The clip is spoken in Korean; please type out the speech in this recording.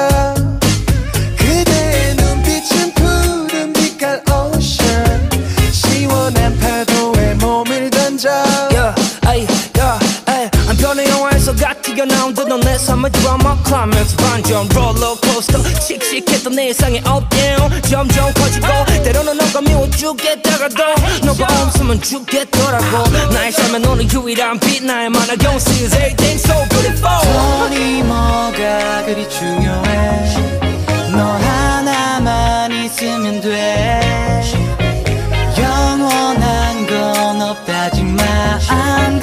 그대의 눈빛은 푸른 빛깔 오션 시원한 파도에 몸을 던져 한편의 영화에서 같이가 나온 듯 넌 내 삶의 드라마 클라이맥스 반전 롤러코스터 씩씩했던 내 일상의 updown 점점 커지고 때로는 너가 미워 죽겠다가도 너가 없으면 죽겠더라고 나의 삶에 너는 유일한 빛 나의 만화 경스 is everything so beautiful 돈이 뭐가 그리 중요해 너 하나만 있으면 돼 영원한 건 없다지만